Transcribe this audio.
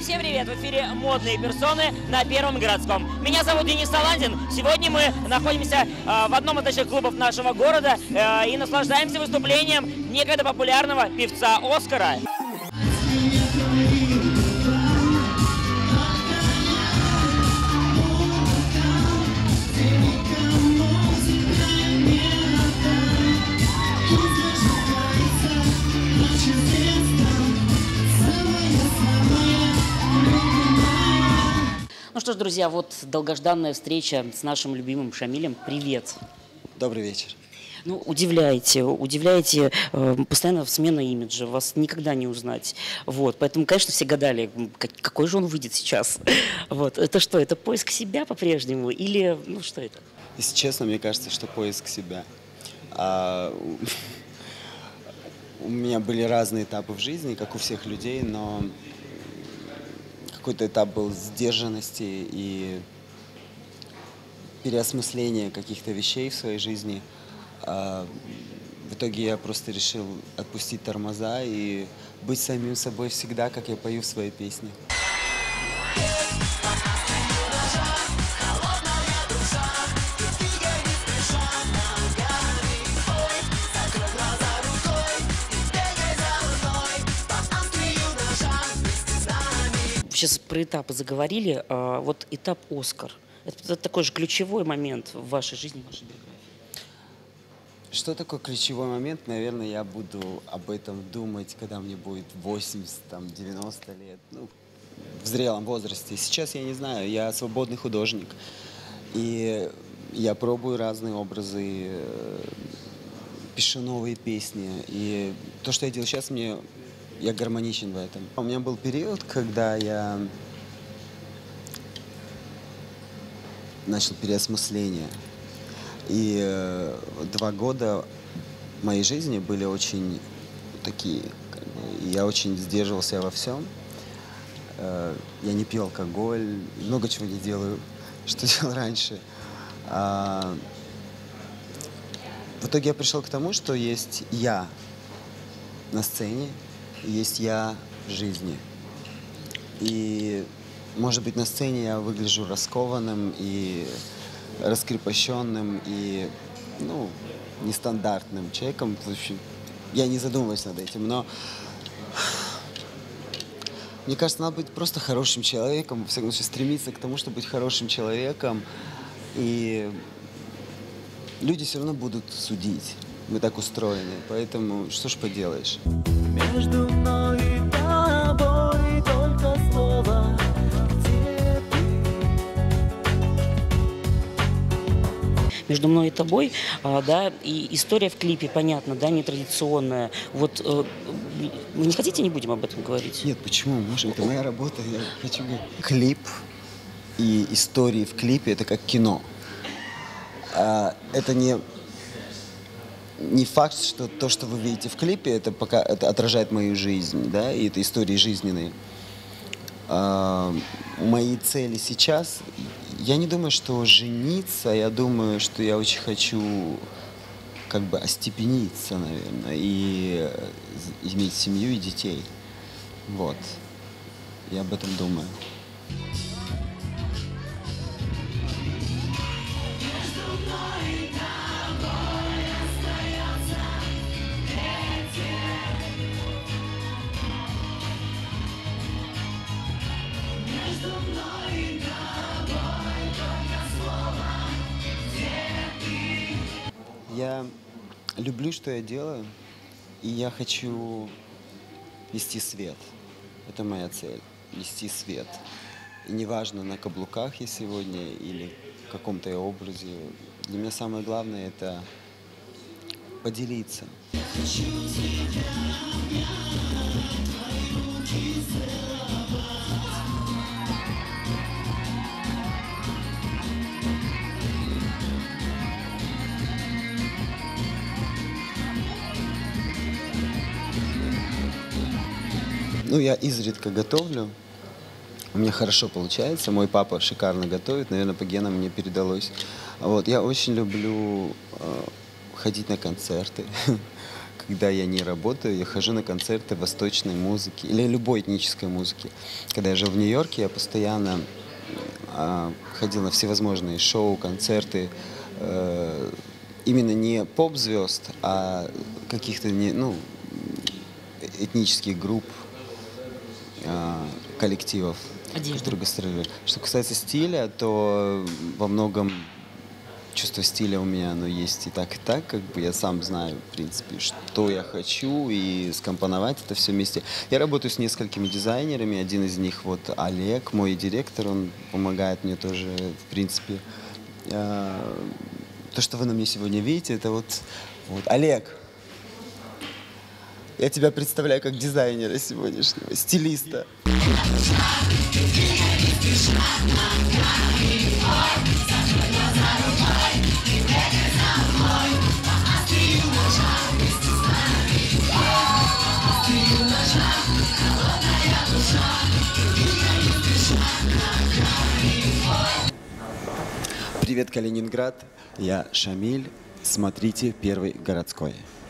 Всем привет! В эфире «Модные персоны» на Первом городском. Меня зовут Денис Саландин. Сегодня мы находимся в одном из ночных клубов нашего города и наслаждаемся выступлением некогда популярного певца Оскара. Ну что ж, друзья, вот долгожданная встреча с нашим любимым Шамилем. Привет. Добрый вечер. Ну, удивляете, постоянно смена имиджа, вас никогда не узнать. Вот, поэтому, конечно, все гадали, какой же он выйдет сейчас. Вот, это что, это поиск себя по-прежнему или, ну, что это? Если честно, мне кажется, что поиск себя. У меня были разные этапы в жизни, как у всех людей, но какой-то этап был сдержанности и переосмысления каких-то вещей в своей жизни. В итоге я просто решил отпустить тормоза и быть самим собой всегда, как я пою в своей песне. Сейчас про этапы заговорили. Вот этап «Оскар». Это такой же ключевой момент в вашей жизни, в вашей биографии. Что такое ключевой момент? Наверное, я буду об этом думать, когда мне будет 80, 90 лет. Ну, в зрелом возрасте. Сейчас я не знаю, я свободный художник. И я пробую разные образы, пишу новые песни. И то, что я делаю сейчас, я гармоничен в этом. У меня был период, когда я начал переосмысление. И 2 года моей жизни были очень такие, я очень сдерживал себя во всем. Я не пил алкоголь, много чего не делаю, что делал раньше. В итоге я пришел к тому, что есть я на сцене, есть я в жизни. И, может быть, на сцене я выгляжу раскованным и раскрепощенным и, ну, нестандартным человеком. В общем, я не задумываюсь над этим, но мне кажется, надо быть просто хорошим человеком, во всяком случае, стремиться к тому, чтобы быть хорошим человеком. И люди все равно будут судить. Мы так устроены, поэтому что ж поделаешь. Между мной и тобой только слово, где ты? Между мной и тобой, да, и история в клипе, понятно, да, нетрадиционная. Вот вы не хотите, не будем об этом говорить? Нет, почему? Может, это моя работа, я хочу говорить. Клип и истории в клипе — это как кино. Это не факт, что то, что вы видите в клипе, это отражает мою жизнь, да, и это истории жизненные. Мои цели сейчас, я не думаю, что жениться, я думаю, что я очень хочу как бы остепениться, наверное, и иметь семью и детей. Вот. Я об этом думаю. Я люблю, что я делаю, и я хочу нести свет. Это моя цель — нести свет. И неважно, на каблуках я сегодня или в каком-то я образе. Для меня самое главное — это поделиться. Ну, я изредка готовлю. У меня хорошо получается. Мой папа шикарно готовит. Наверное, по генам мне передалось. Вот. Я очень люблю ходить на концерты. когда я не работаю, я хожу на концерты восточной музыки или любой этнической музыки. Когда я жил в Нью-Йорке, я постоянно ходил на всевозможные шоу, концерты, именно не поп-звезд, а каких-то этнических групп, коллективов, Одежда. которые гастролируют. Что касается стиля, то во многом чувство стиля у меня оно есть и так, как бы я сам знаю, в принципе, что я хочу, и скомпоновать это все вместе. Я работаю с несколькими дизайнерами, один из них вот Олег, мой директор, он помогает мне тоже, в принципе. То, что вы на мне сегодня видите, это вот Олег. Я тебя представляю как дизайнера сегодняшнего, стилиста. Привет, Калининград. Я Шамиль. Смотрите «Первый городской».